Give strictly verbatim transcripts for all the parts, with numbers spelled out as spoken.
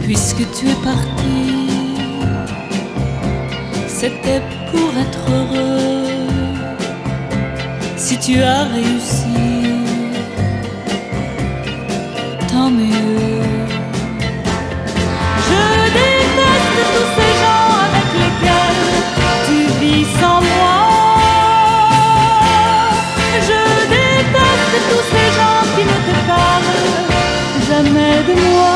puisque tu es parti, c'était pour être heureux. Si tu as réussi, tant mieux. Je déteste tous ces gens avec lesquels tu vis sans moi. Je déteste tous ces gens qui ne te parlent jamais de moi.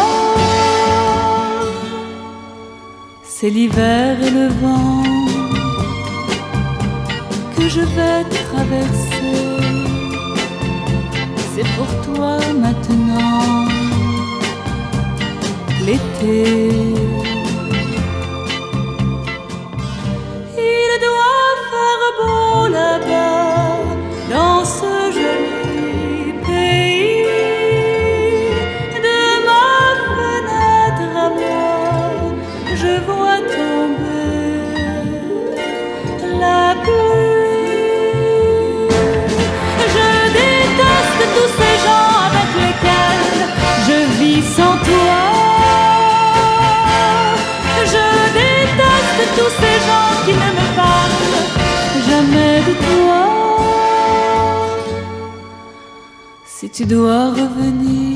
C'est l'hiver et le vent que je vais traverser. C'est pour toi maintenant l'été. Il doit faire beau là-bas dans ce joli pays. De ma fenêtre à moi, je vois tomber la pluie. Je déteste tous ces gens avec lesquels je vis sans toi. Je déteste tous ces gens qui ne me parlent jamais de toi. Si tu dois revenir,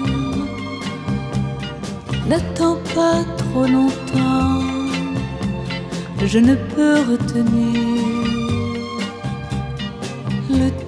n'attends pas trop longtemps. Je ne peux retenir le